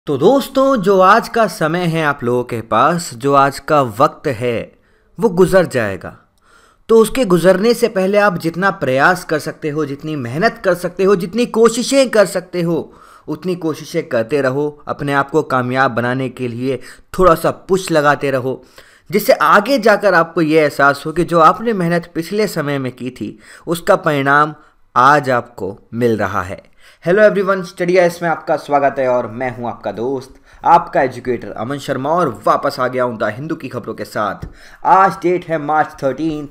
तो दोस्तों, जो आज का समय है आप लोगों के पास, जो आज का वक्त है वो गुजर जाएगा। तो उसके गुजरने से पहले आप जितना प्रयास कर सकते हो, जितनी मेहनत कर सकते हो, जितनी कोशिशें कर सकते हो, उतनी कोशिशें करते रहो। अपने आप को कामयाब बनाने के लिए थोड़ा सा पुश लगाते रहो, जिससे आगे जाकर आपको ये एहसास हो कि जो आपने मेहनत पिछले समय में की थी उसका परिणाम आज आपको मिल रहा है। हेलो एवरीवन, स्टडी आईएएस में आपका स्वागत है और मैं हूं आपका दोस्त, आपका एजुकेटर अमन शर्मा, और वापस आ गया हूं द हिंदू की खबरों के साथ। आज डेट है मार्च 13,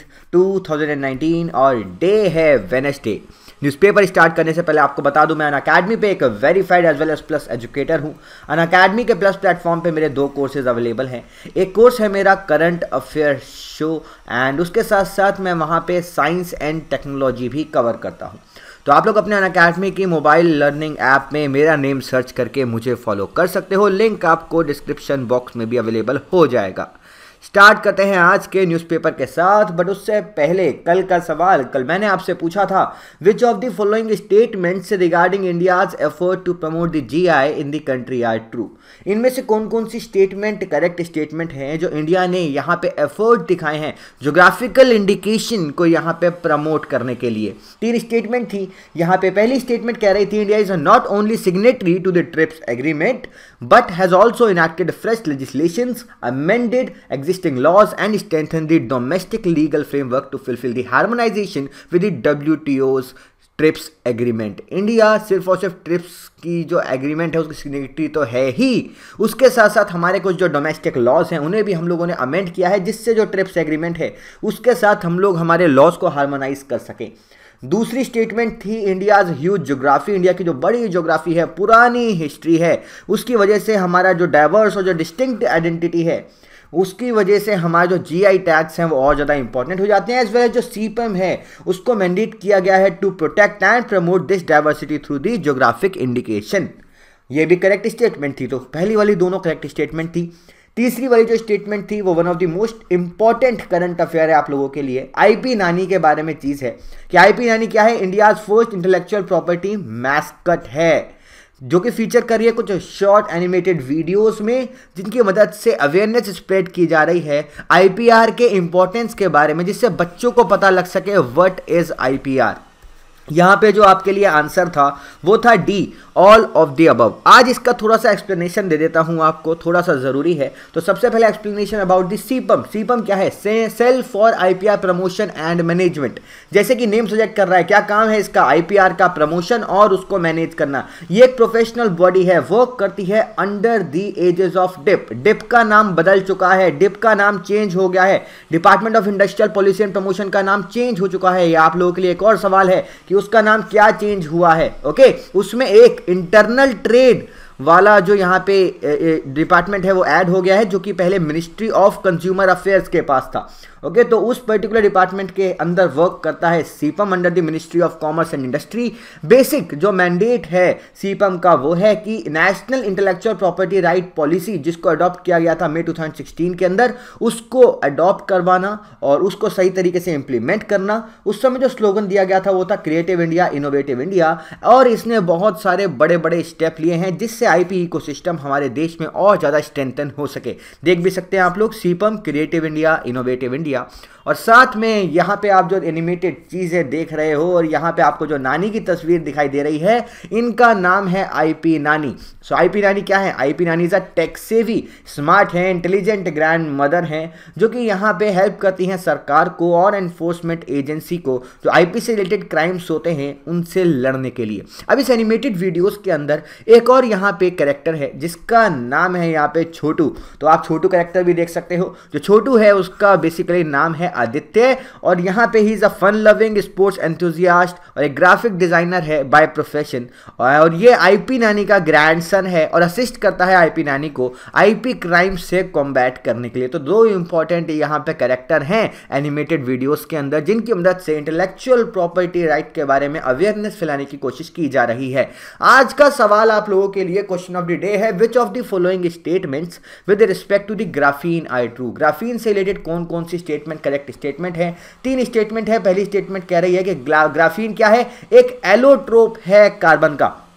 2019 और डे है वेडनेसडे। न्यूज़पेपर स्टार्ट करने से पहले आपको बता दूं, मैं अनअकैडमी पे एक verified as well as plus educator हूं। अनअकैडमी के प्लस प्लेटफॉर्म पे मेरे 2 कोर्सेज अवेलेबल हैं। एक कोर्स है मेरा करंट अफेयर शो, एंड उसके साथ साथ मैं वहां पे साइंस एंड टेक्नोलॉजी भी कवर करता हूं। तो आप लोग अपने अनअकैडमी की मोबाइल लर्निंग ऐप में मेरा नेम सर्च करके मुझे फॉलो कर सकते हो। लिंक आपको डिस्क्रिप्शन बॉक्स में भी अवेलेबल हो जाएगा। स्टार्ट करते हैं आज के न्यूज़पेपर के साथ, बट उससे पहले कल का सवाल। कल मैंने आपसे पूछा था, which of the following statements regarding India's effort to promote the GI in the country are true. इनमें से कौन कौन सी स्टेटमेंट करेक्ट स्टेटमेंट हैं जो इंडिया ने यहाँ पे एफर्ट दिखाए हैं जोग्राफिकल इंडिकेशन को यहाँ पे प्रमोट करने के लिए। 3 स्टेटमेंट थी यहाँ पे। पहली स्टेटमेंट कह रही थी, India is not only signatory to the TRIPS agreement but has also enacted fresh legislations, amended existing laws and strengthen the domestic legal framework to fulfill the harmonization with the WTO's TRIPS agreement. India सिर्फ और सिर्फ trips की जो agreement है उसकी signatory तो है ही, उसके साथ साथ हमारे कुछ जो डोमेस्टिक लॉज हैं उन्हें भी हम लोगों ने अमेंड किया है, जिससे जो ट्रिप्स एग्रीमेंट है उसके साथ हम लोग हमारे लॉज को हार्मोनाइज कर सकें। दूसरी स्टेटमेंट थी, इंडियाज ह्यूज ज्योग्राफी। इंडिया की जो बड़ी ज्योग्राफी है, पुरानी हिस्ट्री है, उसकी वजह से हमारा जो डाइवर्स और जो डिस्टिंक्ट आइडेंटिटी है, उसकी वजह से हमारे जो जीआई टैग्स हैं वो और ज़्यादा इंपॉर्टेंट हो जाते हैं। एज वेल जो सीपीएम है उसको मैंडेट किया गया है to protect and promote this diversity through the geographic indication. ये भी करेक्ट स्टेटमेंट थी। तो पहली वाली दोनों करेक्ट स्टेटमेंट थी। तीसरी वाली जो स्टेटमेंट थी वो one of the most important current affair है आप लोगों के लिए। आईपी नानी के बारे में चीज़ है कि आईपी नानी क्या है, India's first intellectual property mascot है, जो कि फीचर कर रही है कुछ शॉर्ट एनिमेटेड वीडियोस में, जिनकी मदद से अवेयरनेस स्प्रेड की जा रही है आईपीआर के इंपॉर्टेंस के बारे में, जिससे बच्चों को पता लग सके व्हाट इज आईपीआर। यहाँ पे जो आपके लिए आंसर था वो था D, all of the above. आज इसका थोड़ा सा एक्सप्लेनेशन दे देता हूँ आपको, थोड़ा सा जरूरी है। तो सबसे पहले explanation about the CIPAM. CIPAM क्या है? Cell for IPR promotion and management. जैसे कि नेम सजेक्ट कर रहा है, क्या काम है इसका? आईपीआर का प्रमोशन और उसको मैनेज करना। ये एक प्रोफेशनल बॉडी है, वर्क करती है under the aegis of DIPP. DIPP का नाम बदल चुका है, डिप का नाम चेंज हो गया है, department of industrial policy and promotion का नाम चेंज हो चुका है। ये आप लोगों के लिए एक और सवाल है कि उसका नाम क्या चेंज हुआ है। ओके, उसमें एक इंटरनल ट्रेड वाला जो यहाँ पे डिपार्टमेंट है वो ऐड हो गया है, जो कि पहले मिनिस्ट्री ऑफ कंज्यूमर अफेयर्स के पास था। ओके, तो उस पर्टिकुलर डिपार्टमेंट के अंदर वर्क करता है CIPAM under the ministry of commerce and industry. Basic जो मैंडेट है सीपम का वो है कि national intellectual property right policy, जिसको अडॉप्ट किया गया था मई 2016 के अंदर, उसको अडॉप्ट करवाना और उसको सही तरीके से इंप्लीमेंट करना। उस समय जो स्लोगन दिया गया था वो था क्रिएटिव इंडिया, इनोवेटिव इंडिया, और इसने बहुत सारे बड़े बड़े स्टेप लिए हैं जिससे आईपी इकोसिस्टम हमारे देश में और ज़्यादा स्ट्रेंथन हो सके। देख भी सकते हैं आप लोग, CIPAM, creative India, innovative India. और साथ में यहाँ पे आप जो एनिमेटेड चीजें देख रहे हो और यहाँ पे आपको जो नानी की तस्वीर दिखाई दे रही है, इनका नाम है आईपी नानी। सो आईपी नानी क्या है? IP Nani is a tech savvy, smart है, इंटेलिजेंट ग्रैंड मदर है, जो कि यहाँ पे हेल्प करती हैं सरकार को और एनफोर्समेंट एजेंसी को जो आईपी से रिलेटेड क्राइम्स होते हैं उनसे लड़ने के लिए। अब इस एनिमेटेड वीडियोस के अंदर एक और यहाँ पे कैरेक्टर है जिसका नाम है यहाँ पे छोटू। तो आप छोटू कैरेक्टर भी देख सकते हो। जो छोटू है उसका बेसिकली नाम है आदित्य, और यहाँ पे he is a fun loving sports enthusiast और एक ग्राफिक डिजाइनर है बाय प्रोफेशन। और ये आईपी नानी का ग्रैंडसन है और असिस्ट करता है आईपी नानी को आईपी क्राइम से कॉम्बैट करने के लिए। तो 2 इंपॉर्टेंट यहाँ पे कैरेक्टर हैं एनिमेटेड वीडियोस के अंदर, जिनकी मदद से इंटेलेक्चुअल प्रॉपर्टी राइट के बारे में अवेयरनेस फैलाने की कोशिश की जा रही है। आज का सवाल आप लोगों के लिए क्वेश्चन ऑफ द डे है, which of the following statements with respect to the graphene are true. Graphene से रिलेटेड कौन कौन सी स्टेटमेंट करेक्ट स्टेटमेंट है? 3 स्टेटमेंट है। पहली स्टेटमेंट कह रही है कि ग्राफीन क्या है? एक एलोट्रोप है कार्बन का।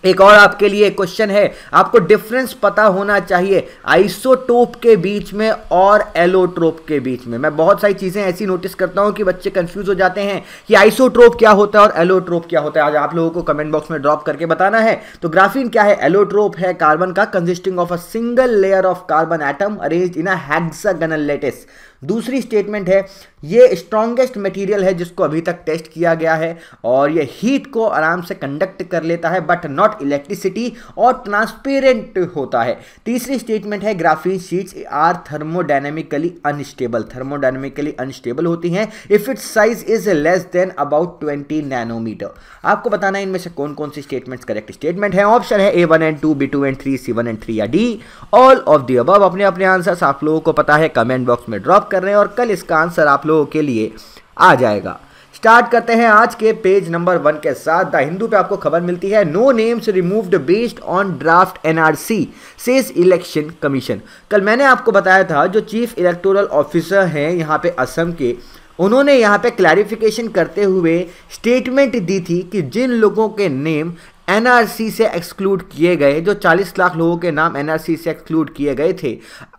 एक और आपके लिए क्वेश्चन है, आपको डिफरेंस पता होना चाहिए आइसोटोप के बीच में और एलोट्रोप के बीच में। मैं बहुत सारी चीजें ऐसी नोटिस करता हूं कि बच्चे कंफ्यूज हो जाते हैं कि आइसोट्रोप क्या होता है और एलोट्रोप क्या होता है। आज आप लोगों को कमेंट बॉक्स में ड्रॉप करके बताना है। तो ग्राफीन क्या है? एलोट्रोप है कार्बन का consisting of a single layer of carbon atom arranged in a hexagonal lattice. दूसरी स्टेटमेंट है, ये स्ट्रॉन्गेस्ट मटेरियल है जिसको अभी तक टेस्ट किया गया है और ये हीट को आराम से कंडक्ट कर लेता है बट नॉट इलेक्ट्रिसिटी और ट्रांसपेरेंट होता है। तीसरी स्टेटमेंट है, graphene sheets are thermodynamically unstable होती हैं if its size is less than about 20 nanometre. आपको बताना है इनमें से कौन कौन सी स्टेटमेंट्स करेक्ट स्टेटमेंट है। ऑप्शन है A1 and 2, B2 and 3, C1 and 3 या D all of the above. अपने अपने आंसर्स आप लोगों को पता है कमेंट बॉक्स में ड्रॉप कर रहे हैं और कल इसका आंसर आप लोगों के लिए आ जाएगा। स्टार्ट करते हैं आज के पेज नंबर 1 के साथ। द हिंदू पे आपको खबर मिलती है, no names removed based on draft NRC says election commission. कल मैंने आपको बताया था जो चीफ इलेक्टोरल ऑफिसर हैं यहाँ पे असम के, उन्होंने यहाँ पे क्लैरिफिकेशन करते हुए स्टेटमेंट दी थी कि जिन लोगों के नेम एनआरसी से एक्सक्लूड किए गए, जो 40 लाख लोगों के नाम एनआरसी से एक्सक्लूड किए गए थे,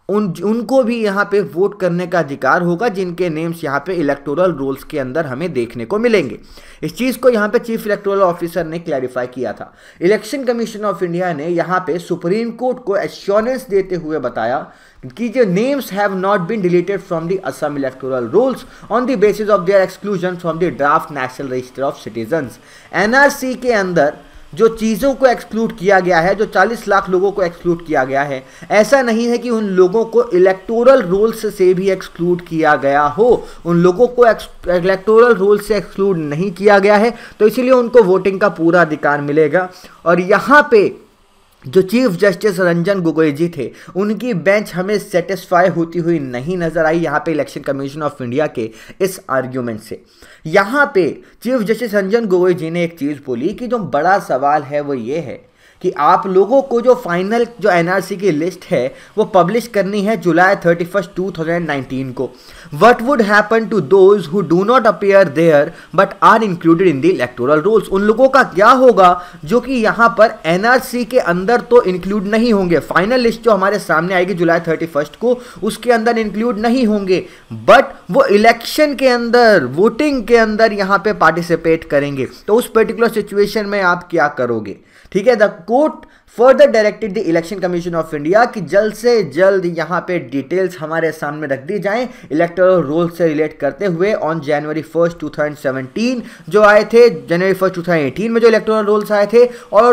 उनको भी यहाँ पे वोट करने का अधिकार होगा जिनके नेम्स यहाँ पे इलेक्टोरल रोल्स के अंदर हमें देखने को मिलेंगे। इस चीज़ को यहाँ पे चीफ इलेक्टोरल ऑफिसर ने क्लैरिफाई किया था। इलेक्शन कमीशन ऑफ इंडिया ने यहाँ पे सुप्रीम कोर्ट को एश्योरेंस देते हुए बताया कि जो names have not been deleted from the Assam electoral rolls on the basis of their exclusion from the draft national register of citizens. NRC के अंदर जो चीज़ों को एक्सक्लूड किया गया है, जो 40 लाख लोगों को एक्सक्लूड किया गया है, ऐसा नहीं है कि उन लोगों को इलेक्टोरल रोल्स से भी एक्सक्लूड किया गया हो। उन लोगों को इलेक्टोरल रोल से एक्सक्लूड नहीं किया गया है, तो इसीलिए उनको वोटिंग का पूरा अधिकार मिलेगा। और यहाँ पे जो चीफ जस्टिस रंजन गोगोई जी थे, उनकी बेंच हमें सेटिस्फाई होती हुई नहीं नजर आई यहाँ पे इलेक्शन कमीशन ऑफ इंडिया के इस आर्ग्यूमेंट से। यहाँ पे चीफ जस्टिस रंजन गोगोई जी ने एक चीज़ बोली कि जो बड़ा सवाल है वो ये है कि आप लोगों को जो फाइनल जो एनआरसी की लिस्ट है वो पब्लिश करनी है जुलाई 31, 2019 को। What would happen to those who do not appear there but are included in the electoral rolls? उन लोगों का क्या होगा जो कि यहाँ पर एनआरसी के अंदर तो इंक्लूड नहीं होंगे। फाइनल लिस्ट जो हमारे सामने आएगी जुलाई 31 को, उसके अंदर इंक्लूड नहीं होंगे, बट वो इलेक्शन के अंदर, वोटिंग के अंदर यहाँ पे पार्टिसिपेट करेंगे। तो उस पर्टिकुलर सिचुएशन में आप क्या करोगे? ठीक है, the court further directed the election commission of India कि जल्द से जल्द यहाँ पे डिटेल्स हमारे सामने रख दी जाएं इलेक्टोरल रोल से रिलेट करते हुए। ऑन जनवरी 1, 2017 जो आए थे, जनवरी 1, 2018 में जो इलेक्टोरल रोल्स आए थे और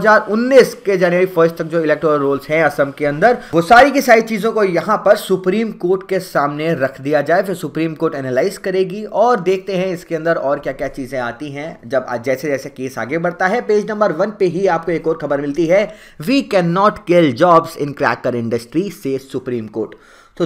2019 के जनवरी 1 तक जो इलेक्टोरल रोल्स हैं असम के अंदर, वो सारी की सारी चीज़ों को यहाँ पर सुप्रीम कोर्ट के सामने रख दिया जाए। फिर सुप्रीम कोर्ट एनालाइज करेगी और देखते हैं इसके अंदर और क्या क्या चीज़ें आती हैं जब जैसे जैसे केस आगे बढ़ता है। पेज नंबर 1 पे ही आपको एक और खबर मिलती है, We cannot kill jobs in cracker industry से सुप्रीम कोर्ट। तो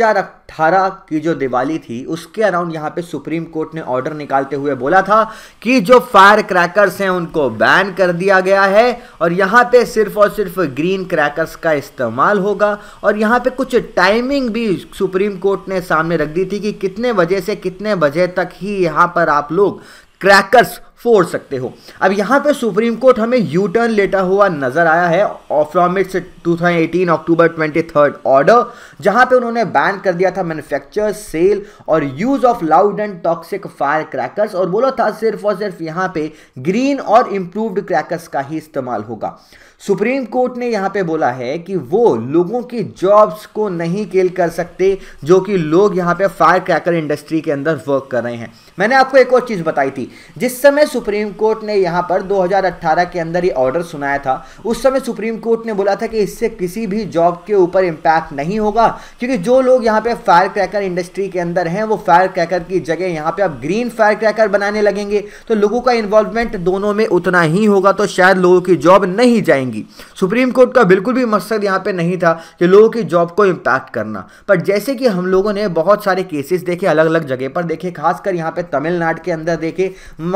2018 की जो दिवाली थी उसके अराउंड यहाँ पे सुप्रीम कोर्ट ने ऑर्डर निकालते हुए बोला था कि जो फायर क्रैकर्स हैं उनको बैन कर दिया गया है और यहाँ पे सिर्फ और सिर्फ ग्रीन क्रैकर्स का इस्तेमाल होगा। और यहाँ पे कुछ टाइमिंग भी सुप्रीम कोर्ट ने सामने रख दी थी कि कितने बजे से कितने बजे तक ही यहाँ पर आप लोग क्रैकर्स फोड़ सकते हो। अब यहाँ पे सुप्रीम कोर्ट हमें यू टर्न लेता हुआ नजर आया है फ्रॉम इट्स 2018 अक्टूबर 23 ऑर्डर, जहाँ पे उन्होंने बैन कर दिया था मैन्युफैक्चर, सेल और use of loud and toxic fire crackers और बोला था सिर्फ और सिर्फ यहाँ पे ग्रीन और इंप्रूव्ड क्रैकर्स का ही इस्तेमाल होगा। सुप्रीम कोर्ट ने यहाँ पे बोला है कि वो लोगों की जॉब्स को नहीं किल कर सकते जो कि लोग यहाँ पे फायर क्रैकर इंडस्ट्री के अंदर वर्क कर रहे हैं। मैंने आपको एक और चीज़ बताई थी, जिस समय सुप्रीम कोर्ट ने यहाँ पर 2018 के अंदर ये ऑर्डर सुनाया था, उस समय सुप्रीम कोर्ट ने बोला था कि इससे किसी भी जॉब के ऊपर इम्पैक्ट नहीं होगा, क्योंकि जो लोग यहाँ पे फायर क्रैकर इंडस्ट्री के अंदर हैं वो फायर क्रैकर की जगह यहाँ पे अब ग्रीन फायर क्रैकर बनाने लगेंगे, तो लोगों का इन्वॉल्वमेंट दोनों में उतना ही होगा, तो शायद लोगों की जॉब नहीं जाएंगी। सुप्रीम कोर्ट का बिल्कुल भी मकसद यहाँ पे नहीं था कि लोगों की जॉब को इम्पैक्ट करना, पर जैसे कि हम लोगों ने बहुत सारे केसेस देखे, अलग अलग जगह पर देखे, खासकर यहाँ पे तमिलनाडु के अंदर देखे, वहां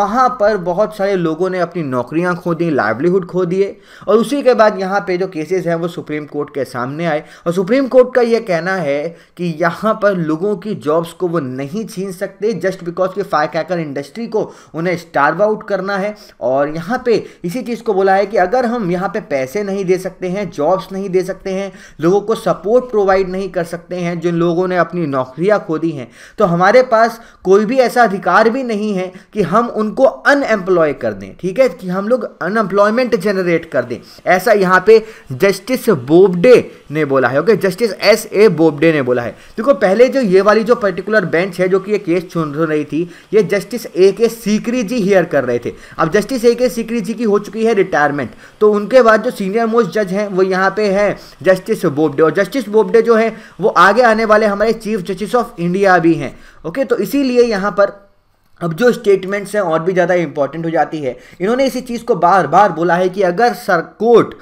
पर बहुत सारे लोगों ने अपनी नौकरियां खो दी, लाइवलीहुड खो दिए, और उसी के बाद यहाँ पे जो केसेस हैं वो सुप्रीम कोर्ट के सामने आए, और सुप्रीम कोर्ट का ये कहना है कि यहाँ पर लोगों की जॉब्स को वो नहीं छीन सकते जस्ट बिकॉज कि फायर क्रैकर इंडस्ट्री को उन्हें स्टार्व आउट करना है। और यहाँ पे इसी चीज़ को बोला है कि अगर हम यहाँ पे पैसे नहीं दे सकते हैं, जॉब्स नहीं दे सकते हैं, लोगों को सपोर्ट प्रोवाइड नहीं कर सकते हैं, जिन लोगों ने अपनी नौकरियां खो दी हैं, तो हमारे पास कोई भी ऐसा अधिकार भी नहीं है कि हम उनको अनएम्प्लॉय कर दें। ठीक है, कि हम लोग अनएम्प्लॉयमेंट जनरेट कर दें, ऐसा यहाँ पे जस्टिस बोबडे ने बोला है। Okay, justice S.A. बोबडे ने बोला है। देखो पहले जो ये वाली जो पर्टिकुलर बेंच है जो कि ये केस सुन रही थी, ये justice A.K. Sikri ji here कर रहे थे। अब जस्टिस A.K. सीकरी जी की हो चुकी है रिटायरमेंट, तो उनके बाद जो सीनियर मोस्ट जज हैं वो यहाँ पे है जस्टिस बोबडे, और जस्टिस बोबडे जो है वो आगे आने वाले हमारे चीफ जस्टिस ऑफ इंडिया भी हैं। ओके, तो इसीलिए यहाँ पर अब जो स्टेटमेंट्स हैं और भी ज़्यादा इंपॉर्टेंट हो जाती है। इन्होंने इसी चीज़ को बार बार बोला है कि अगर कोर्ट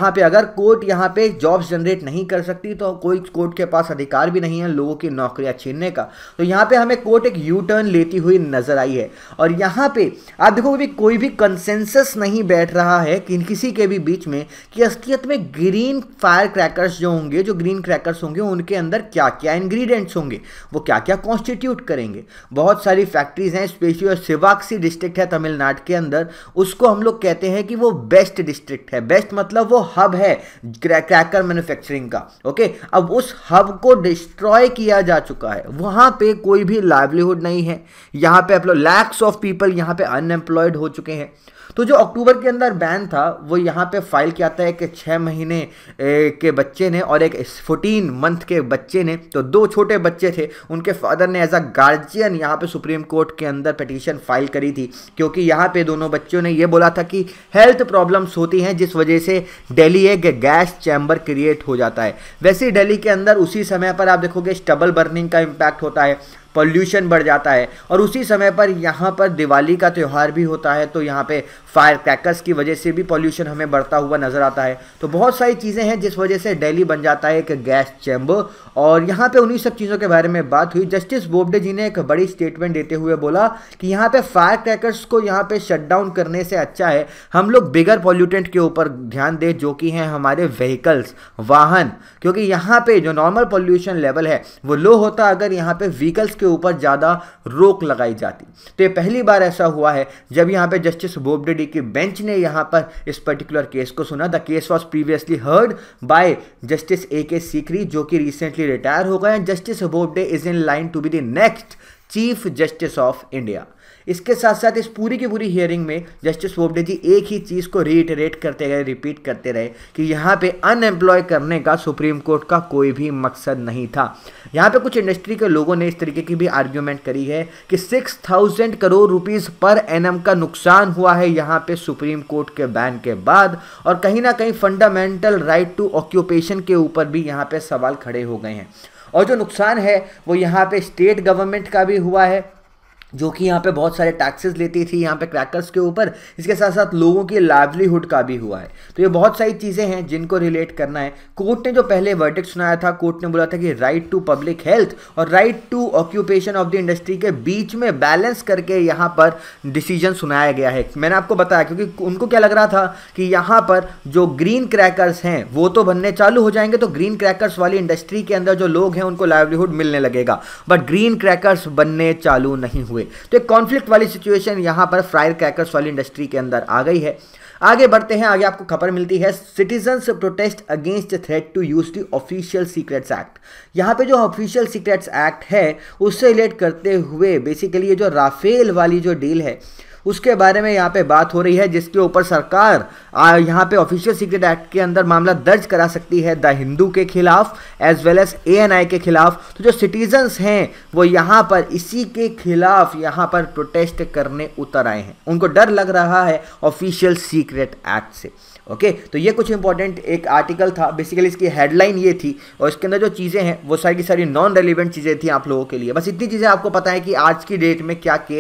यहाँ पे जॉब्स जनरेट नहीं कर सकती तो कोई कोर्ट के पास अधिकार भी नहीं है लोगों की नौकरियां छीनने का। तो यहाँ पे हमें कोर्ट एक यू टर्न लेती हुई नजर आई है, और यहाँ पे आप देखो भी कोई भी कंसेंसस नहीं बैठ रहा है कि किसी के भी बीच में कि असलियत में ग्रीन फायर क्रैकर्स जो होंगे, जो ग्रीन क्रैकर्स होंगे, उनके अंदर क्या क्या इंग्रेडिएंट्स होंगे, वो क्या क्या कॉन्स्टिट्यूट करेंगे। बहुत सारी फैक्ट्रीज हैं, स्पेशली शिवाक्सी डिस्ट्रिक्ट है तमिलनाडु के अंदर, उसको हम लोग कहते हैं कि वो बेस्ट डिस्ट्रिक्ट है। बेस्ट मतलब वो हब है क्रैकर मैन्युफैक्चरिंग का। ओके, अब उस हब को डिस्ट्रॉय किया जा चुका है, वहां पे कोई भी लाइवलीहुड नहीं है, यहाँ पे आप लोग लैक्स ऑफ पीपल यहाँ पे अनएम्प्लॉयड हो चुके हैं। तो जो अक्टूबर के अंदर बैन था वो यहाँ पे फाइल किया था एक 6 महीने के बच्चे ने और एक 14 मंथ के बच्चे ने। तो 2 छोटे बच्चे थे, उनके फादर ने एज अ गार्जियन यहाँ पे सुप्रीम कोर्ट के अंदर पिटीशन फाइल करी थी, क्योंकि यहाँ पे दोनों बच्चों ने ये बोला था कि हेल्थ प्रॉब्लम्स होती हैं जिस वजह से दिल्ली एक गैस चैम्बर क्रिएट हो जाता है। वैसे ही दिल्ली के अंदर उसी समय पर आप देखोगे स्टबल बर्निंग का इम्पैक्ट होता है, पॉल्यूशन बढ़ जाता है, और उसी समय पर यहाँ पर दिवाली का त्यौहार भी होता है, तो यहाँ पे फायर क्रैकर्स की वजह से भी पॉल्यूशन हमें बढ़ता हुआ नजर आता है। तो बहुत सारी चीज़ें हैं जिस वजह से दिल्ली बन जाता है एक गैस चैम्बर, और यहाँ पे उन्हीं सब चीज़ों के बारे में बात हुई। जस्टिस बोबडे जी ने एक बड़ी स्टेटमेंट देते हुए बोला कि यहाँ पे फायर क्रैकर्स को यहाँ पे शट डाउन करने से अच्छा है हम लोग बिगर पॉल्यूटेंट के ऊपर ध्यान दें, जो कि हैं हमारे व्हीकल्स, वाहन, क्योंकि यहाँ पे जो नॉर्मल पॉल्यूशन लेवल है वो लो होता अगर यहाँ पे व्हीकल्स के ऊपर ज़्यादा रोक लगाई जाती। तो ये पहली बार ऐसा हुआ है जब यहाँ पे जस्टिस बोबडे की बेंच ने यहाँ पर इस पर्टिकुलर केस को सुना। The case was previously heard by justice A.K. Sikri, जो कि रिसेंटली रिटायर हो गए। Justice Bobde is in line to be the next chief justice of India. इसके साथ साथ इस पूरी की पूरी हियरिंग में जस्टिस बोबडे जी एक ही चीज़ को रीइटरेट करते गए, रिपीट करते रहे कि यहाँ पे अनएम्प्लॉय करने का सुप्रीम कोर्ट का कोई भी मकसद नहीं था। यहाँ पे कुछ इंडस्ट्री के लोगों ने इस तरीके की भी आर्ग्यूमेंट करी है कि 6,000 करोड़ रुपीस पर एनम का नुकसान हुआ है यहाँ पे सुप्रीम कोर्ट के बैन के बाद, और कहीं ना कहीं फंडामेंटल राइट टू ऑक्यूपेशन के ऊपर भी यहाँ पे सवाल खड़े हो गए हैं। और जो नुकसान है वो यहाँ पे स्टेट गवर्नमेंट का भी हुआ है, जो कि यहाँ पे बहुत सारे टैक्सेस लेती थी यहाँ पे क्रैकर्स के ऊपर, इसके साथ साथ लोगों की लाइवलीहुड का भी हुआ है। तो ये बहुत सारी चीज़ें हैं जिनको रिलेट करना है। कोर्ट ने जो पहले वर्डिक्ट सुनाया था, कोर्ट ने बोला था कि राइट टू पब्लिक हेल्थ और right to occupation of the industry के बीच में बैलेंस करके यहाँ पर डिसीजन सुनाया गया है। मैंने आपको बताया क्योंकि उनको क्या लग रहा था कि यहाँ पर जो ग्रीन क्रैकर्स हैं वो तो बनने चालू हो जाएंगे, तो ग्रीन क्रैकर्स वाली इंडस्ट्री के अंदर जो लोग हैं उनको लाइवलीहुड मिलने लगेगा, बट ग्रीन क्रैकर्स बनने चालू नहीं हुए। तो एक कॉन्फ्लिक्ट वाली सिचुएशन यहां पर फायर क्रैकर्स वाली इंडस्ट्री के अंदर आ गई है। आगे बढ़ते हैं, आगे आपको खबर मिलती है citizens protest against threat to use the official secrets act. यहाँ पे जो ऑफिशियल सीक्रेट्स एक्ट है उससे रिलेट करते हुए बेसिकली ये जो राफेल वाली जो डील है उसके बारे में यहाँ पे बात हो रही है, जिसके ऊपर सरकार यहाँ पे ऑफिशियल सीक्रेट एक्ट के अंदर मामला दर्ज करा सकती है द हिंदू के खिलाफ एज वेल एज ANI के खिलाफ। तो जो सिटीजन्स हैं वो यहाँ पर इसी के खिलाफ यहाँ पर प्रोटेस्ट करने उतर आए हैं, उनको डर लग रहा है ऑफिशियल सीक्रेट एक्ट से। ओके, तो ये कुछ इंपॉर्टेंट एक आर्टिकल था, बेसिकली इसकी हेडलाइन ये थी, और इसके अंदर जो चीज़ें हैं वो सारी की सारी नॉन रेलिवेंट चीज़ें थी आप लोगों के लिए। बस इतनी चीज़ें आपको पता है कि आज की डेट में क्या केस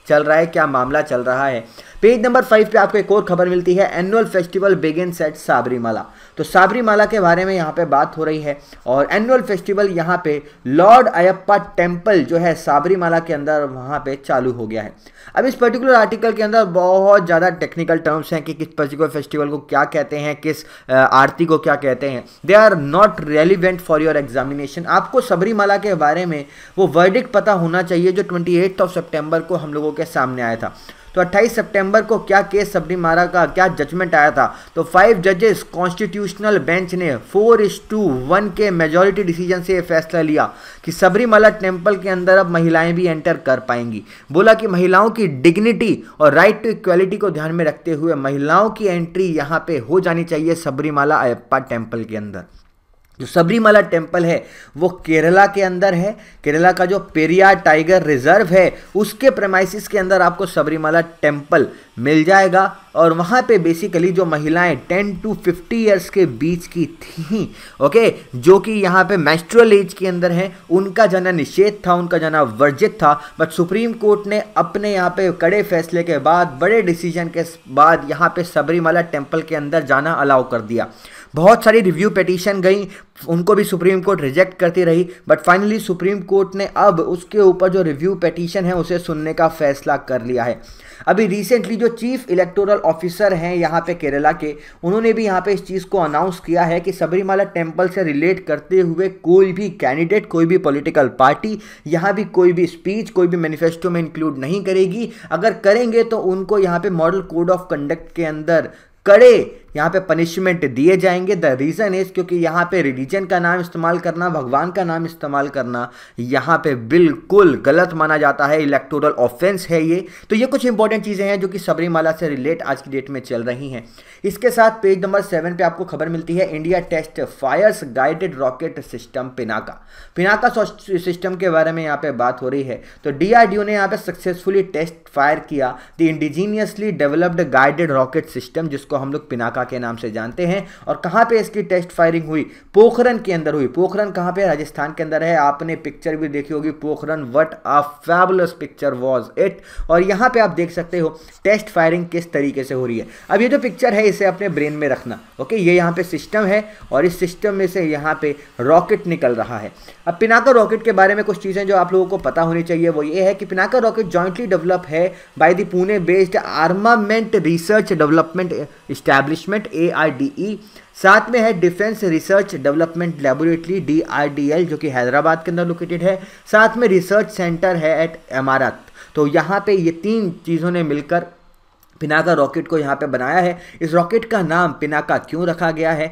चल रहा है, क्या मामला चल रहा है। पेज नंबर 5 पे आपको एक और खबर मिलती है, annual festival begins at Sabarimala. तो साबरीमाला के बारे में यहाँ पे बात हो रही है और एनुअल फेस्टिवल यहाँ पे लॉर्ड अयप्पा टेम्पल जो है साबरीमाला के अंदर वहाँ पे चालू हो गया है। अब इस पर्टिकुलर आर्टिकल के अंदर बहुत ज़्यादा टेक्निकल टर्म्स हैं कि किस पर्टिकुलर फेस्टिवल को क्या कहते हैं, किस आरती को क्या कहते हैं। They are not relevant for your examination. आपको सबरीमाला के बारे में वो वर्डिक्ट पता होना चाहिए जो 28 सितंबर को हम लोगों के सामने आया था। तो 28 सितंबर को क्या केस सबरीमाला का क्या जजमेंट आया था। तो 5 जजेस कॉन्स्टिट्यूशनल बेंच ने 4:1 के मेजॉरिटी डिसीजन से फैसला लिया कि सबरीमाला टेम्पल के अंदर अब महिलाएं भी एंटर कर पाएंगी। बोला कि महिलाओं की डिग्निटी और राइट टू इक्वालिटी को ध्यान में रखते हुए महिलाओं की एंट्री यहाँ पे हो जानी चाहिए सबरीमाला अयप्पा टेम्पल के अंदर। जो सबरीमाला टेम्पल है वो केरला के अंदर है। केरला का जो पेरियार टाइगर रिजर्व है उसके प्रेमाइसिस के अंदर आपको सबरीमाला टेम्पल मिल जाएगा। और वहाँ पे बेसिकली जो महिलाएं 10 to 50 ईयर्स के बीच की थीं, ओके, जो कि यहाँ पे मेंस्ट्रुअल एज के अंदर हैं, उनका जाना निषेध था, उनका जाना वर्जित था। बट सुप्रीम कोर्ट ने अपने यहाँ पे कड़े फैसले के बाद, बड़े डिसीजन के बाद यहाँ पे सबरीमाला टेम्पल के अंदर जाना अलाउ कर दिया। बहुत सारी रिव्यू पिटीशन गई, उनको भी सुप्रीम कोर्ट रिजेक्ट करती रही। बट फाइनली सुप्रीम कोर्ट ने अब उसके ऊपर जो रिव्यू पिटीशन है उसे सुनने का फैसला कर लिया है। अभी रिसेंटली जो चीफ इलेक्टोरल ऑफिसर हैं यहाँ पे केरला के, उन्होंने भी यहाँ पे इस चीज़ को अनाउंस किया है कि सबरीमाला टेम्पल से रिलेट करते हुए कोई भी कैंडिडेट, कोई भी पॉलिटिकल पार्टी यहाँ भी कोई भी स्पीच, कोई भी मैनिफेस्टो में इंक्लूड नहीं करेगी। अगर करेंगे तो उनको यहाँ पे मॉडल कोड ऑफ कंडक्ट के अंदर कड़े यहाँ पे पनिशमेंट दिए जाएंगे। द रीज़न इज क्योंकि यहाँ पे रिलीजन का नाम इस्तेमाल करना, भगवान का नाम इस्तेमाल करना यहाँ पे बिल्कुल गलत माना जाता है, इलेक्टोरल ऑफेंस है ये। तो ये कुछ इंपॉर्टेंट चीज़ें हैं जो कि सबरीमाला से रिलेट आज की डेट में चल रही हैं। इसके साथ पेज नंबर 7 पे आपको खबर मिलती है, India test fires guided rocket system Pinaka. Pinaka system के बारे में यहाँ पे बात हो रही है। तो DRDO ने यहाँ पे सक्सेसफुली टेस्ट फायर किया the indigenously developed guided rocket system, जिसको हम लोग पिनाका के नाम से जानते हैं। और कहां पे इसकी टेस्ट फायरिंग हुई? पोखरन के अंदर हुई। पोखरन कहां पे? राजस्थान के अंदर है। आपने पिक्चर भी देखी होगी Pokhran, what a fabulous picture was it. और यहां पे आप देख सकते हो टेस्ट फायरिंग किस तरीके से हो रही है। अब ये जो पिक्चर है इसे अपने ब्रेन में रखना, ओके। ये यहाँ पे सिस्टम है और इस सिस्टम में से यहाँ पे रॉकेट निकल रहा है। अब पिनाका रॉकेट के बारे में कुछ चीजें जो आप लोगों को पता होनी चाहिए वो ये है कि पिनाका रॉकेट जॉइंटली डेवलप है by the Pune based armament research development establishment ARDE, साथ में है defence research development laboratory DRDL जो कि हैदराबाद के अंदर लोकेटेड है, साथ में रिसर्च सेंटर है एट अमारत। तो यहाँ पे ये 3 चीज़ों ने मिलकर पिनाका रॉकेट को यहाँ पे बनाया है। इस रॉकेट का नाम पिनाका क्यों रखा गया है?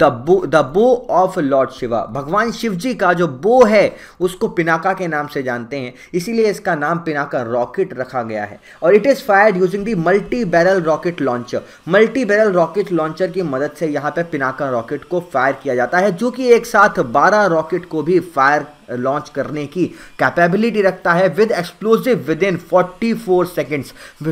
द बो ऑफ लॉर्ड शिवा, भगवान शिव जी का जो बो है उसको पिनाका के नाम से जानते हैं, इसीलिए इसका नाम पिनाका रॉकेट रखा गया है। और it is fired using the multi barrel rocket launcher. Multi barrel rocket launcher की मदद से यहाँ पे पिनाका रॉकेट को फायर किया जाता है, जो कि एक साथ 12 रॉकेट को भी फायर लॉन्च करने की कैपेबिलिटी रखता है with explosive within 44 seconds.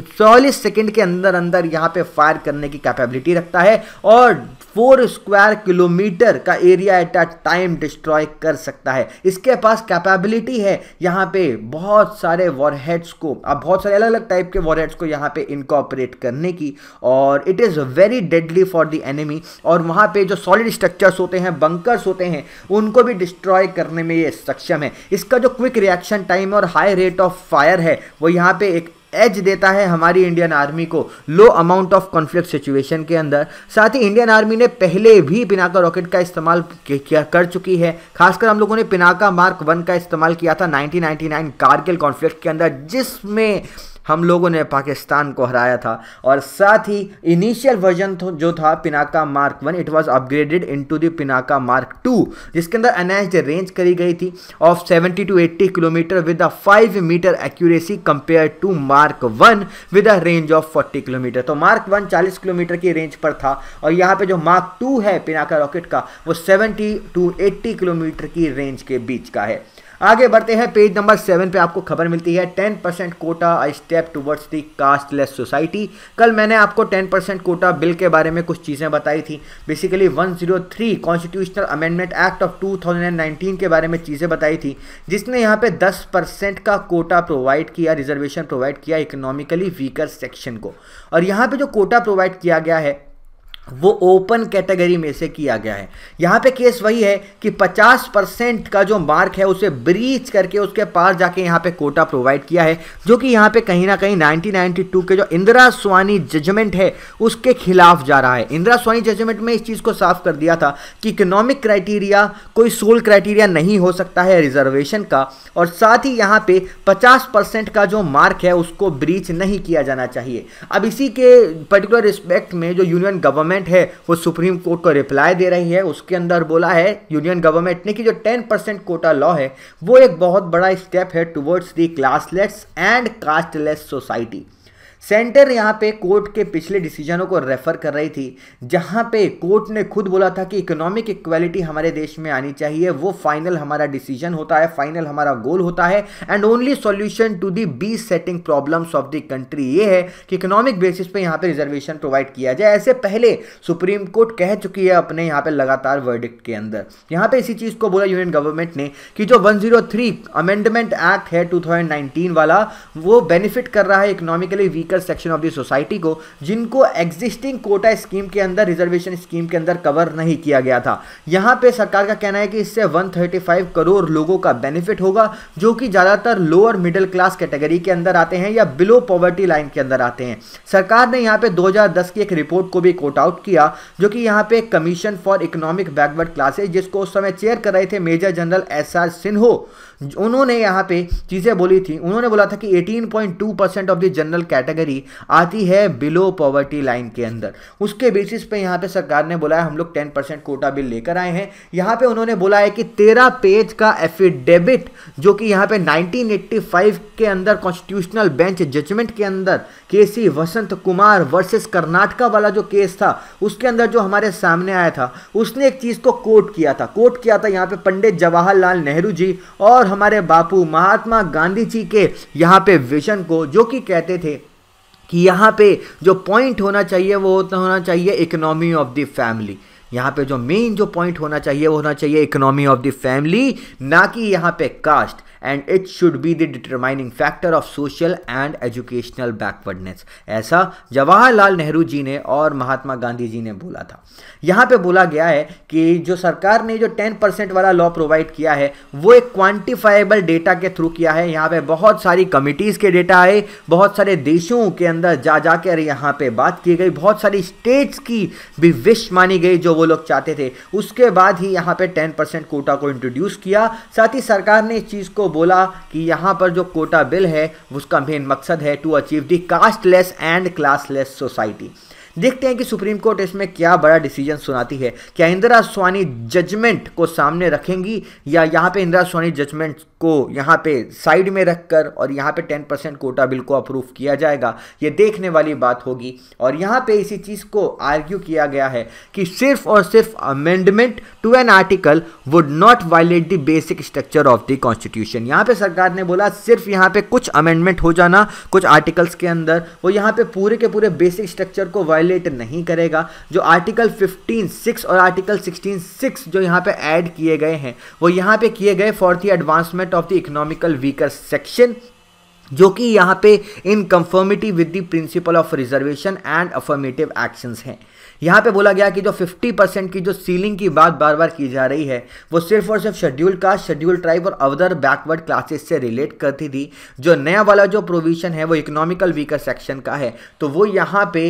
44 second के अंदर अंदर यहाँ पे फायर करने की कैपेबिलिटी रखता है और 4 स्क्वायर किलोमीटर का area at a time destroy कर सकता है। इसके पास कैपेबिलिटी है यहाँ पे बहुत सारे वॉरहेड्स को, अब बहुत सारे अलग अलग टाइप के वॉरहेड्स को यहाँ पे इनकॉर्पोरेट करने की, और it is very deadly for the enemy. और वहाँ पे जो सॉलिड स्ट्रक्चर्स होते हैं, बंकर्स होते हैं, उनको भी डिस्ट्रॉय करने में ये सक्षम है। इसका जो क्विक रिएक्शन टाइम और हाई रेट ऑफ फायर है वो यहाँ पे एक एज देता है हमारी इंडियन आर्मी को low amount of conflict situation के अंदर। साथ ही इंडियन आर्मी ने पहले भी पिनाका रॉकेट का इस्तेमाल कर चुकी है। खासकर हम लोगों ने पिनाका मार्क 1 का इस्तेमाल किया था 1999 कारगिल कॉन्फ्लिक्ट के अंदर, जिसमें हम लोगों ने पाकिस्तान को हराया था। और साथ ही इनिशियल वर्जन जो था Pinaka mark 1, it was upgraded into the Pinaka mark 2, जिसके अंदर एनहांस्ड रेंज करी गई थी of 70 to 80 kilometre with a 5 metre accuracy compare to mark 1 with a range of 40 kilometre. तो मार्क 1 40 किलोमीटर की रेंज पर था और यहाँ पे जो मार्क 2 है पिनाका रॉकेट का वो 70 to 80 किलोमीटर की रेंज के बीच का है। आगे बढ़ते हैं, पेज नंबर 7 पे आपको खबर मिलती है 10% quota a step towards the casteless society. कल मैंने आपको 10% कोटा बिल के बारे में कुछ चीज़ें बताई थी, basically 103 constitutional amendment act of 2019 के बारे में चीज़ें बताई थी, जिसने यहाँ पे 10% का कोटा प्रोवाइड किया, रिजर्वेशन प्रोवाइड किया इकोनॉमिकली वीकर सेक्शन को। और यहाँ पे जो कोटा प्रोवाइड किया गया है वो ओपन कैटेगरी में से किया गया है। यहाँ पे केस वही है कि 50% का जो मार्क है उसे ब्रीच करके उसके पार जाके यहाँ पे कोटा प्रोवाइड किया है, जो कि यहाँ पे कहीं ना कहीं 1992 के जो इंदिरा स्वानी जजमेंट है उसके खिलाफ जा रहा है। इंदिरा स्वानी जजमेंट में इस चीज़ को साफ कर दिया था कि इकोनॉमिक क्राइटेरिया कोई सोल क्राइटेरिया नहीं हो सकता है रिजर्वेशन का, और साथ ही यहाँ पे 50% का जो मार्क है उसको ब्रीच नहीं किया जाना चाहिए। अब इसी के पर्टिकुलर रिस्पेक्ट में जो यूनियन गवर्नमेंट है वो सुप्रीम कोर्ट को रिप्लाई दे रही है। उसके अंदर बोला है यूनियन गवर्नमेंट ने कि जो 10% कोटा लॉ है वो एक बहुत बड़ा स्टेप है towards the classless and casteless society. Centre यहाँ पे कोर्ट के पिछले डिसीजनों को रेफर कर रही थी, जहाँ पे कोर्ट ने खुद बोला था कि इकोनॉमिक इक्वालिटी हमारे देश में आनी चाहिए, वो फाइनल हमारा डिसीजन होता है, फाइनल हमारा गोल होता है, and only solution to the besetting problems of the country ये है कि इकोनॉमिक बेसिस पे यहाँ पे रिजर्वेशन प्रोवाइड किया जाए। ऐसे पहले सुप्रीम कोर्ट कह चुकी है अपने यहाँ पे लगातार वर्डिक्ट के अंदर। यहाँ पे इसी चीज़ को बोला यूनियन गवर्नमेंट ने कि जो 103 अमेंडमेंट एक्ट है 2019 वाला, वो बेनिफिट कर रहा है economically weak section of the society को, जिनको एग्जिस्टिंग कोटा स्कीम के अंदर, रिजर्वेशन स्कीम के अंदर कवर नहीं किया गया था। यहां पे सरकार का कहना है कि इससे 135 करोड़ लोगों का बेनिफिट होगा, जो कि ज्यादातर लोअर मिडिल क्लास कैटेगरी के अंदर आते हैं या बिलो पॉवर्टी लाइन के अंदर आते हैं। सरकार ने यहां पे 2010 की एक रिपोर्ट को भी कोट आउट किया, जो कि यहां पे commission for economic backward classes, जिसको उस समय चेयर कर रहे थे मेजर जनरल SR सिन्हो, उन्होंने यहाँ पे चीज़ें बोली थी। उन्होंने बोला था कि 18.2% ऑफ द जनरल कैटेगरी आती है बिलो पॉवर्टी लाइन के अंदर। उसके बेसिस पे यहाँ पे सरकार ने बोला है हम लोग 10% कोटा बिल लेकर आए हैं। यहाँ पे उन्होंने बोला है कि 13 पेज का एफिडेविट, जो कि यहाँ पे 1985 के अंदर कॉन्स्टिट्यूशनल बेंच जजमेंट के अंदर केसी वसंत कुमार वर्सेस कर्नाटका वाला जो केस था उसके अंदर जो हमारे सामने आया था, उसने एक चीज़ को कोट किया था यहाँ पे पंडित जवाहरलाल नेहरू जी और हमारे बापू महात्मा गांधी जी के यहाँ पे विजन को, जो कि कहते थे कि यहाँ पे जो पॉइंट होना चाहिए वो होना चाहिए इकोनॉमी ऑफ द फैमिली। यहाँ पे जो मेन जो पॉइंट होना चाहिए वो होना चाहिए इकोनॉमी ऑफ द फैमिली, ना कि यहाँ पे caste, and it should be the determining factor of social and educational backwardness. ऐसा जवाहरलाल नेहरू जी ने और महात्मा गांधी जी ने बोला था। यहाँ पे बोला गया है कि जो सरकार ने जो 10% वाला लॉ प्रोवाइड किया है वो एक क्वांटिफाइबल डेटा के थ्रू किया है। यहाँ पे बहुत सारी कमिटीज़ के डेटा आए, बहुत सारे देशों के अंदर जाकर यहाँ पे बात की गई, बहुत सारी स्टेट्स की भी विश मानी गई जो वो लोग चाहते थे। उसके बाद ही यहाँ पे 10% कोटा को इंट्रोड्यूस किया। साथ ही सरकार ने इस चीज़ को बोला कि यहाँ पर जो कोटा बिल है उसका मेन मकसद है to achieve the casteless and classless society. देखते हैं कि सुप्रीम कोर्ट इसमें क्या बड़ा डिसीजन सुनाती है। क्या इंदिरा स्वानी जजमेंट को सामने रखेंगी या यहाँ पे इंदिरा स्वानी जजमेंट को यहाँ पे साइड में रखकर और यहाँ पे 10% कोटा बिल को अप्रूव किया जाएगा, ये देखने वाली बात होगी। और यहाँ पे इसी चीज़ को आर्ग्यू किया गया है कि सिर्फ और सिर्फ amendment to an article would not violate the basic structure of the constitution. यहाँ पे सरकार ने बोला सिर्फ यहाँ पे कुछ अमेंडमेंट हो जाना कुछ आर्टिकल्स के अंदर, वो यहाँ पे पूरे के पूरे बेसिक स्ट्रक्चर को वायलेट नहीं करेगा। जो आर्टिकल 15(6) और आर्टिकल 16(6) जो यहाँ पे ऐड किए गए हैं वो यहाँ पे किए गए for the advancement of the economical weaker section, जो कि यहाँ पे in conformity with the principle of reservation and affirmative actions हैं। यहाँ पे बोला गया कि जो 50% की जो सीलिंग की बात बार बार की जा रही है वो सिर्फ और सिर्फ शेड्यूल कास्ट, शेड्यूल ट्राइब और अदर बैकवर्ड क्लासेस से रिलेट करती थी। जो नया वाला जो प्रोविजन है वो इकोनॉमिकल वीकर सेक्शन का है, तो वो यहाँ पे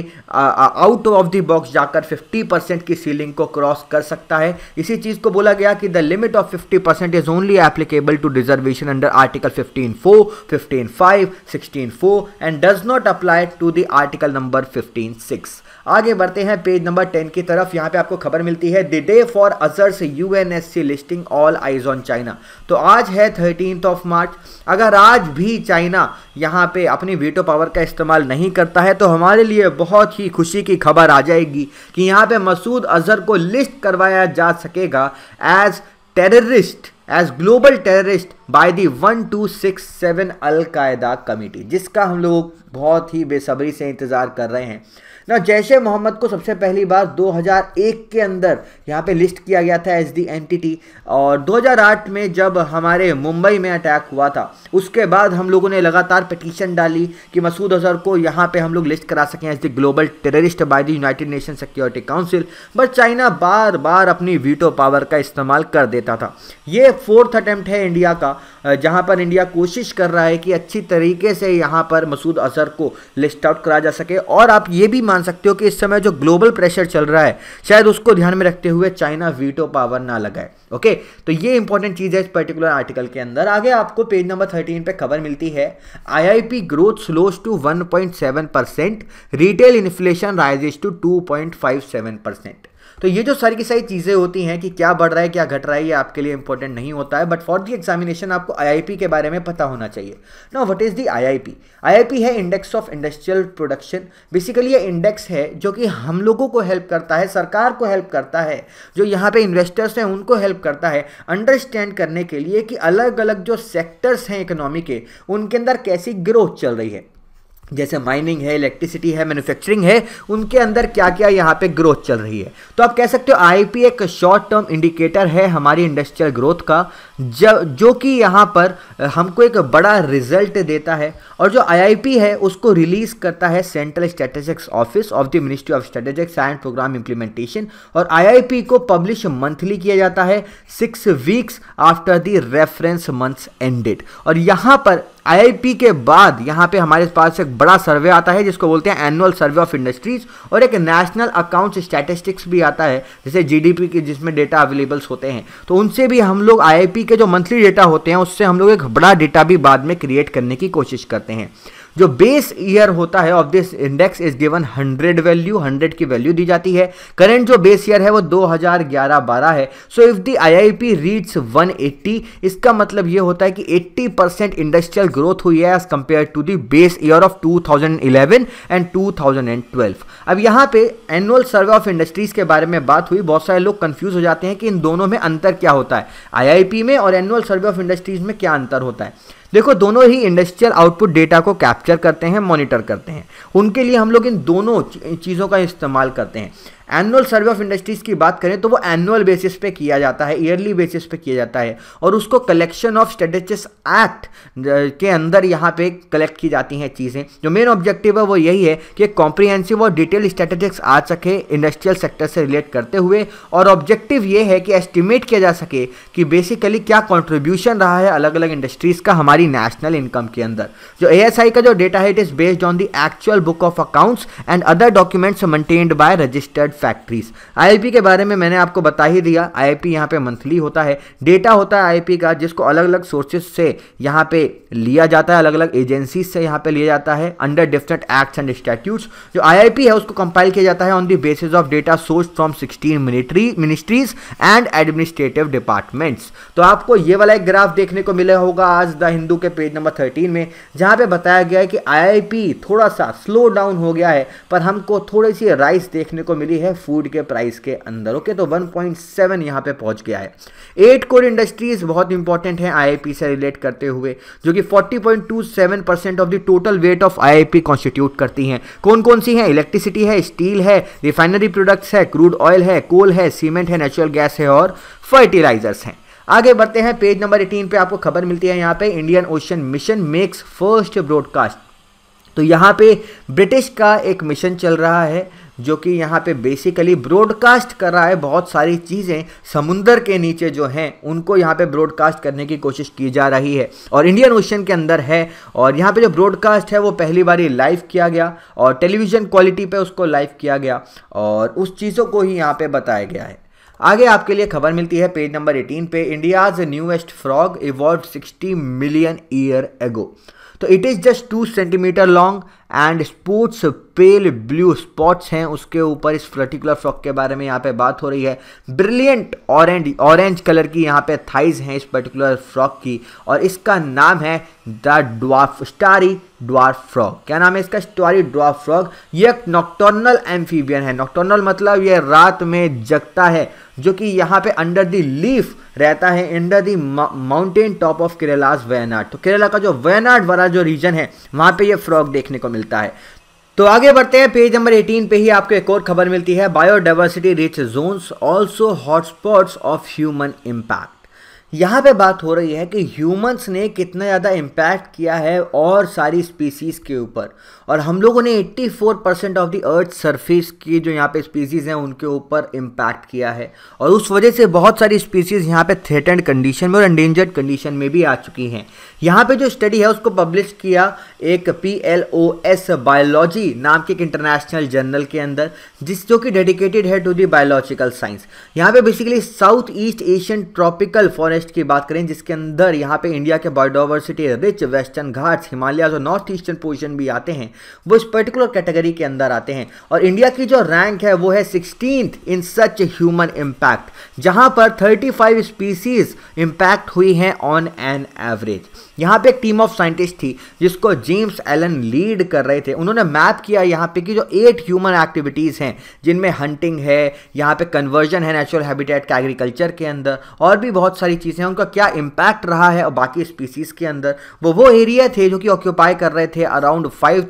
आउट ऑफ द बॉक्स जाकर 50% की सीलिंग को क्रॉस कर सकता है। इसी चीज़ को बोला गया कि the limit of 50% is only applicable to reservation under article 15(4), 15(5), 16(4) and does not apply to the article number 15(6). आगे बढ़ते हैं पेज नंबर 10 की तरफ। यहाँ पे आपको खबर मिलती है the day for Azhar's UNSC listing all eyes on China. तो आज है 13 मार्च। अगर आज भी चाइना यहाँ पे अपनी वीटो पावर का इस्तेमाल नहीं करता है तो हमारे लिए बहुत ही खुशी की खबर आ जाएगी कि यहाँ पे मसूद अजहर को लिस्ट करवाया जा सकेगा as terrorist, as global terrorist by the 1267 al Qaeda committee, जिसका हम लोग बहुत ही बेसब्री से इंतज़ार कर रहे हैं ना। जैश ए मोहम्मद को सबसे पहली बार 2001 के अंदर यहाँ पे लिस्ट किया गया था एज दी एंटिटी, और 2008 में जब हमारे मुंबई में अटैक हुआ था उसके बाद हम लोगों ने लगातार पिटीशन डाली कि मसूद अजहर को यहाँ पे हम लोग लिस्ट करा सकें as the global terrorist by the United Nation Security Council, but China बार बार अपनी वीटो पावर का इस्तेमाल कर देता था। ये 4th अटेम्प्ट है इंडिया का, जहाँ पर इंडिया कोशिश कर रहा है कि अच्छी तरीके से यहाँ पर मसूद अजहर को लिस्ट आउट करा जा सके। और आप ये भी मान सकते हो कि इस समय जो ग्लोबल प्रेशर चल रहा है शायद उसको ध्यान में रखते हुए चाइना वीटो पावर ना लगाए। ओके, तो ये इंपॉर्टेंट चीज है इस पर्टिकुलर आर्टिकल के अंदर। आगे आपको पेज नंबर 13 पे खबर मिलती है, IIP growth slows to 1.7%, retail inflation rises to 2.57%। तो ये जो सारी की सारी चीज़ें होती हैं कि क्या बढ़ रहा है क्या घट रहा है, ये आपके लिए इंपॉर्टेंट नहीं होता है, बट फॉर दी एग्जामिनेशन आपको आईआईपी के बारे में पता होना चाहिए। Now what is the IIP? IIP है index of industrial production. Basically ये इंडेक्स है जो कि हम लोगों को हेल्प करता है, सरकार को हेल्प करता है, जो यहाँ पे इन्वेस्टर्स हैं उनको हेल्प करता है अंडरस्टैंड करने के लिए कि अलग अलग जो सेक्टर्स हैं इकोनॉमी के, उनके अंदर कैसी ग्रोथ चल रही है। जैसे माइनिंग है, इलेक्ट्रिसिटी है, मैन्युफैक्चरिंग है, उनके अंदर क्या क्या यहाँ पे ग्रोथ चल रही है। तो आप कह सकते हो आईआईपी एक शॉर्ट टर्म इंडिकेटर है हमारी इंडस्ट्रियल ग्रोथ का, जो कि यहाँ पर हमको एक बड़ा रिजल्ट देता है। और जो आईआईपी है उसको रिलीज करता है central statistics office of the ministry of statistics and programme implementation, और आईआईपी को पब्लिश मंथली किया जाता है 6 weeks after the reference months ended. और यहाँ पर आईआईपी के बाद यहाँ पे हमारे पास एक बड़ा सर्वे आता है जिसको बोलते हैं एनुअल सर्वे ऑफ इंडस्ट्रीज, और एक नेशनल अकाउंट स्टैटिस्टिक्स भी आता है जैसे जीडीपी की, जिसमें डेटा अवेलेबल्स होते हैं। तो उनसे भी हम लोग आईआईपी के जो मंथली डेटा होते हैं उससे हम लोग एक बड़ा डेटा भी बाद में क्रिएट करने की कोशिश करते हैं। जो बेस ईयर होता है of this index is given 100 value, 100 की वैल्यू दी जाती है। करंट जो बेस ईयर है वो 2011-12 है। So if the IIP reads 180, इसका मतलब ये होता है कि 80% इंडस्ट्रियल ग्रोथ हुई है as compare to the base year of 2011 and 2012। अब यहाँ पे एनुअल सर्वे ऑफ इंडस्ट्रीज के बारे में बात हुई, बहुत सारे लोग कंफ्यूज हो जाते हैं कि इन दोनों में अंतर क्या होता है, आईआईपी में और एनुअल सर्वे ऑफ इंडस्ट्रीज में क्या अंतर होता है। देखो, दोनों ही इंडस्ट्रियल आउटपुट डेटा को कैप्चर करते हैं, मॉनिटर करते हैं, उनके लिए हम लोग इन दोनों चीज़ों का इस्तेमाल करते हैं। एनुअल सर्वे ऑफ इंडस्ट्रीज की बात करें तो वो एनुअल बेसिस पे किया जाता है, ईयरली बेसिस पे किया जाता है, और उसको कलेक्शन ऑफ स्टैटिस्टिक्स एक्ट के अंदर यहाँ पे कलेक्ट की जाती हैं चीज़ें। जो मेन ऑब्जेक्टिव है वो यही है कि कॉम्प्रिहेंसिव और डिटेल स्टैटिस्टिक्स आ सके इंडस्ट्रियल सेक्टर से रिलेट करते हुए, और ऑब्जेक्टिव ये है कि एस्टिमेट किया जा सके कि बेसिकली क्या कॉन्ट्रीब्यूशन रहा है अलग अलग इंडस्ट्रीज का हमारी नेशनल इनकम के अंदर। जो एएसआई का जो डेटा है it is based on the actual book of accounts and other documents maintained by registered factories. IIP के बारे में मैंने आपको बता ही दिया, आईआईपी यहाँ पे मंथली होता है, डेटा होता है आईआईपी का जिसको अलग अलग सोर्सेज से यहाँ पे लिया जाता है, अलग अलग एजेंसीज से यहाँ पे लिया जाता है under different acts and statutes. जो आईआईपी है उसको कंपाइल किया जाता है on the basis of data source from 16 ministries and administrative departments. तो आपको ये वाला एक ग्राफ देखने को मिला होगा आज द हिंदू के पेज नंबर 13 में, जहाँ पे बताया गया है कि आईआईपी थोड़ा सा स्लो डाउन हो गया है, पर हमको थोड़ी सी राइस देखने को मिली है फूड के प्राइस के अंदर। ओके, तो 1.7 यहाँ पे पहुंच गया है। 8 कोर इंडस्ट्रीज बहुत इंपॉर्टेंट है आईआईपी से रिलेट करते हुए, जो कि 40.27% of the total weight of IIP constitute करती हैं। कौन कौन सी हैं? इलेक्ट्रिसिटी है, स्टील है, रिफाइनरी प्रोडक्ट्स है, क्रूड ऑयल है, कोल है, सीमेंट है, नेचुरल गैस है और फर्टिलाइजर्स हैं। आगे बढ़ते हैं, पेज नंबर 18 पे आपको खबर मिलती है यहाँ पे Indian Ocean mission makes first broadcast. तो यहाँ पे ब्रिटिश का एक मिशन चल रहा है जो कि यहाँ पे बेसिकली ब्रॉडकास्ट कर रहा है बहुत सारी चीज़ें समुंदर के नीचे जो हैं उनको यहाँ पे ब्रॉडकास्ट करने की कोशिश की जा रही है, और इंडियन ओशन के अंदर है। और यहाँ पे जो ब्रॉडकास्ट है वो पहली बार लाइव किया गया और टेलीविज़न क्वालिटी पे उसको लाइव किया गया और उस चीज़ों को ही यहाँ पे बताया गया है। आगे आपके लिए खबर मिलती है पेज नंबर 18 पे, India's newest frog evolved 60 million year ago. तो it is just 2 centimetre long and sports pale blue spots हैं उसके ऊपर। इस पर्टिकुलर फ्रॉग के बारे में यहाँ पे बात हो रही है। ब्रिलियंट ऑरेंज कलर की यहाँ पे थाइज हैं इस पर्टिकुलर फ्रॉग की, और इसका नाम है द स्टारी ड्वार्फ फ्रॉग। क्या नाम है इसका? Starry dwarf frog. ये एक नॉक्टर्नल एम्फीबियन है। नॉक्टर्नल मतलब ये रात में जगता है, जो कि यहाँ पे अंडर द लीफ रहता है under the mountain top of Kerala's Wayanad. तो केरला का जो वायनाड वाला जो रीजन है वहाँ पे ये फ्रॉग देखने को मिलता है। तो आगे बढ़ते हैं, पेज नंबर 18 पे ही आपको एक और खबर मिलती है, biodiversity rich zones also hotspots of human impact. यहाँ पे बात हो रही है कि ह्यूमंस ने कितना ज़्यादा इम्पैक्ट किया है और सारी स्पीसीज़ के ऊपर, और हम लोगों ने 84% ऑफ द अर्थ सरफेस की जो यहाँ पे स्पीसीज़ हैं उनके ऊपर इम्पैक्ट किया है, और उस वजह से बहुत सारी स्पीसीज़ यहाँ पे थ्रेटेंड कंडीशन में और एंडेंजर्ड कंडीशन में भी आ चुकी हैं। यहाँ पे जो स्टडी है उसको पब्लिश किया एक PLOS बायोलॉजी नाम के एक इंटरनेशनल जर्नल के अंदर, जो कि डेडिकेटेड है टू द बायोलॉजिकल साइंस। यहाँ पे basically south east Asian tropical forest की बात करें, जिसके अंदर यहाँ पे इंडिया के biodiversity rich western Ghats, Himalayas और नॉर्थ ईस्टर्न पोर्शन भी आते हैं, वो इस पर्टिकुलर कैटेगरी के अंदर आते हैं। और इंडिया की जो रैंक है वो है 16th इन सच ह्यूमन इम्पैक्ट, जहां पर 35 स्पीसीज इम्पैक्ट हुई हैं ऑन एन एवरेज। यहाँ पे एक टीम ऑफ साइंटिस्ट थी जिसको जेम्स एलन लीड कर रहे थे। उन्होंने मैप किया यहाँ पे कि जो 8 ह्यूमन एक्टिविटीज़ हैं, जिनमें हंटिंग है, यहाँ पे कन्वर्जन है नेचुरल हैबिटेट का एग्रीकल्चर के अंदर, और भी बहुत सारी चीज़ें हैं, उनका क्या इम्पैक्ट रहा है और बाकी स्पीसीज़ के अंदर। वो एरिया थे जो कि ऑक्यूपाई कर रहे थे अराउंड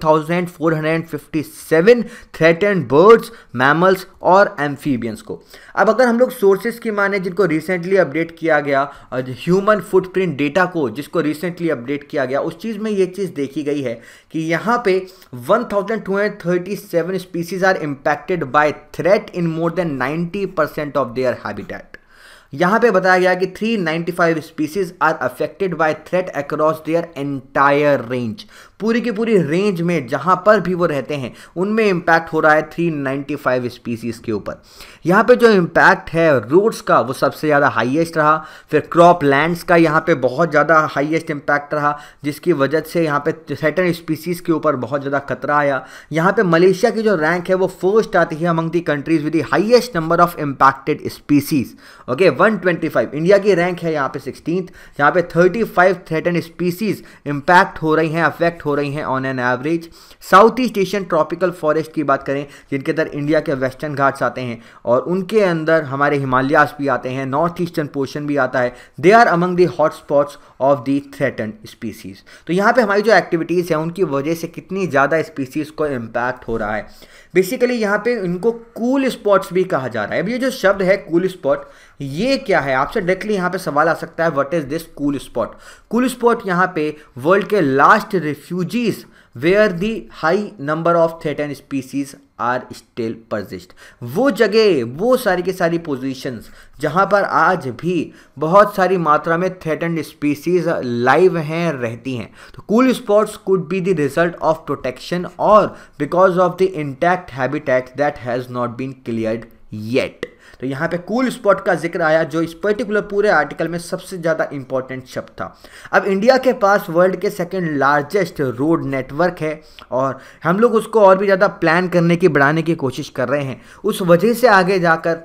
5457 थ्रेटेंड बर्ड्स, मैमल्स और एम्फीबियंस को। अब अगर हम लोग सोर्सेज की माने जिनको रिसेंटली अपडेट किया गया, ह्यूमन फुटप्रिंट डेटा को जिसको रिसेंटली अपडेट किया गया, उस चीज़ में ये चीज़ देखी गई है कि यहाँ पे 1237 species are impacted by threat in more than 90% of their habitat. यहाँ पे बताया गया कि 395 species are affected by threat across their entire range. पूरी की पूरी रेंज में जहाँ पर भी वो रहते हैं उनमें इम्पैक्ट हो रहा है 395 स्पीसीज के ऊपर। यहाँ पे जो इम्पैक्ट है रूट्स का वो सबसे ज़्यादा हाईएस्ट रहा, फिर क्रॉप लैंड्स का यहाँ पे बहुत ज़्यादा हाईएस्ट इम्पैक्ट रहा, जिसकी वजह से यहाँ पे सर्टेन स्पीसीज़ के ऊपर बहुत ज़्यादा खतरा आया। यहाँ पे मलेशिया की जो रैंक है वो फर्स्ट आती है among the countries with the highest number of impacted species. Okay, 125। India की रैंक है यहाँ पे 16th, जहाँ पे 35 थ्रेटेंड स्पीसीज इम्पैक्ट हो रही हैं, अफेक्ट हो रही हैं on an average. South east Asian tropical forest की बात करें, जिनके अंदर इंडिया के वेस्टर्न घाट्स आते हैं और उनके अंदर हमारे हिमालयास भी आते हैं, नॉर्थ ईस्टर्न पोर्शन भी आता है, they are among the hotspots of the threatened species. तो यहाँ पे हमारी जो एक्टिविटीज़ हैं उनकी वजह से कितनी ज़्यादा स्पीसीज को इम्पैक्ट हो रहा है। बेसिकली यहाँ पे इनको कूल स्पॉट्स भी कहा जा रहा है। अब ये जो शब्द है कूल स्पॉट, ये क्या है, आपसे डायरेक्टली यहाँ पे सवाल आ सकता है, what is this cool spot. Cool spot यहाँ पे वर्ल्ड के last refugees where the high number of threatened species are still persist. वो जगह, वो सारी की सारी पोजीशंस जहाँ पर आज भी बहुत सारी मात्रा में थ्रेटेंड स्पीसीज लाइव हैं, रहती हैं। तो cool spots could be the result of protection और because of the intact habitat that has not been cleared yet. तो यहाँ पे कूल स्पॉट का जिक्र आया, जो इस पर्टिकुलर पूरे आर्टिकल में सबसे ज़्यादा इंपॉर्टेंट शब्द था। अब इंडिया के पास वर्ल्ड के सेकंड लार्जेस्ट रोड नेटवर्क है और हम लोग उसको और भी ज़्यादा प्लान करने की, बढ़ाने की कोशिश कर रहे हैं। उस वजह से आगे जाकर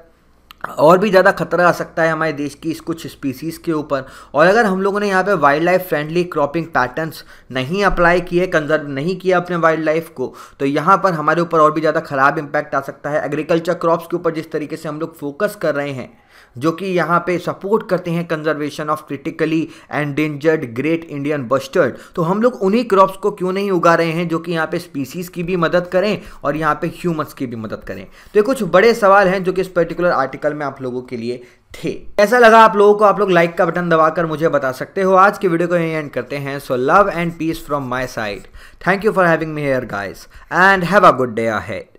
और भी ज़्यादा खतरा आ सकता है हमारे देश की इस कुछ स्पीसीज़ के ऊपर। और अगर हम लोगों ने यहाँ पे wildlife friendly cropping patterns नहीं अप्लाई किए, कंजर्व नहीं किया अपने वाइल्ड लाइफ को, तो यहाँ पर हमारे ऊपर और भी ज़्यादा ख़राब इम्पैक्ट आ सकता है। एग्रीकल्चर क्रॉप्स के ऊपर जिस तरीके से हम लोग फोकस कर रहे हैं, जो कि यहाँ पे सपोर्ट करते हैं conservation of critically endangered great Indian bustard, तो हम लोग उन्हीं क्रॉप्स को क्यों नहीं उगा रहे हैं जो कि यहाँ पे स्पीसीज़ की भी मदद करें और यहाँ पे ह्यूमंस की भी मदद करें। तो ये कुछ बड़े सवाल हैं जो कि इस पर्टिकुलर आर्टिकल में आप लोगों के लिए थे। ऐसा लगा आप लोगों को, आप लोग लाइक का बटन दबाकर मुझे बता सकते हो। आज की वीडियो को यहीं एंड करते हैं। So love and peace from my side. Thank you for having me here guys and have a good day ahead.